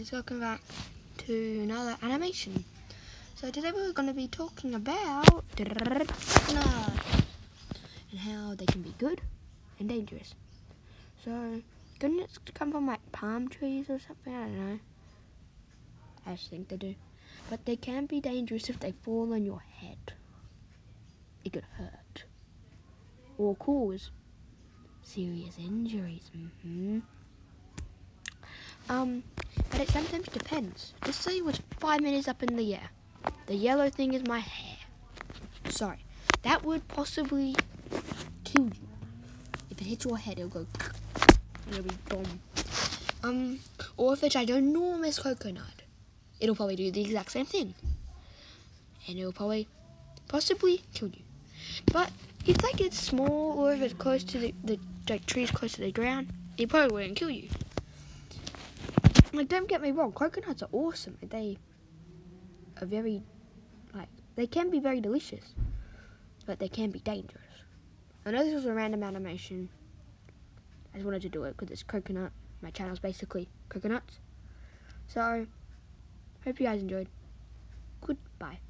guys, welcome back to another animation. So today we're going to be talking about coconut and how they can be good and dangerous. So coconuts come from like palm trees or something, I don't know. I just think they do. But they can be dangerous if they fall on your head. It could hurt or cause serious injuries. But it sometimes depends. Let's say it was 5 minutes up in the air. The yellow thing is my hair. Sorry, that would possibly kill you. If it hits your head, it'll go and it'll be boom. Or if it's like an enormous coconut, it'll probably do the exact same thing. And it'll probably possibly kill you. But if like it's small or if it's close to the trees close to the ground, it probably wouldn't kill you. Like, don't get me wrong, coconuts are awesome. They are very, they can be very delicious, but they can be dangerous. I know this was a random animation. I just wanted to do it because it's coconut. My channel's basically coconuts. So, hope you guys enjoyed. Goodbye.